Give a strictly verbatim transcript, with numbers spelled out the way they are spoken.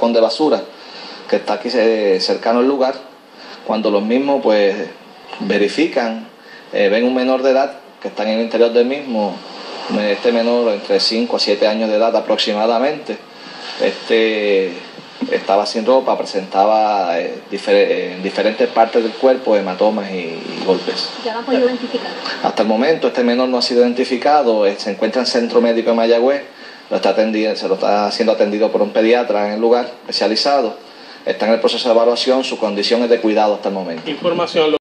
tapón de basura que está aquí eh, cercano al lugar. Cuando los mismos pues verifican, eh, ven un menor de edad que está en el interior del mismo, este menor entre cinco a siete años de edad aproximadamente, este estaba sin ropa, presentaba eh, difer en diferentes partes del cuerpo hematomas y, y golpes. ¿Ya lo han podido identificar? Hasta el momento este menor no ha sido identificado, eh, se encuentra en Centro Médico de Mayagüez, lo está atendido, se lo está siendo atendido por un pediatra en el lugar especializado, está en el proceso de evaluación, su condición es de cuidado hasta el momento. Información